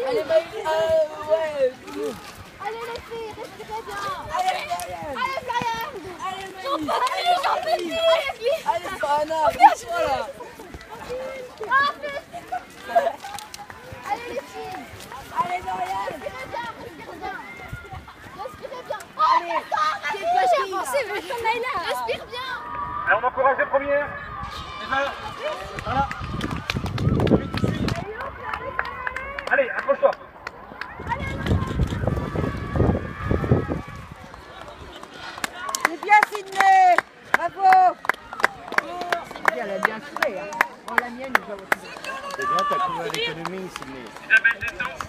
Allez, ouais. Allez les filles, respirez bien. Allez, Florian. Allez Florian. Allez, J'en Maïs. peux plus, j'en peux plus. Allez filles. Allez, Anna, bouge-toi là. Ah, allez les filles. Allez, Florian. Respirez bien, respirez bien. Respirez bien. Allez, C'est pas j'ai avancé, mais comme Naïla. Respire bien. Allez, on encourage les premières. Voilà. Allez, accroche-toi. c'est bien, Sydney. Bravo. Elle a bien coulé. Hein. Oh, la mienne, je vois. C'est bien, t'as couru à l'économie, Sydney. Isabelle, descends.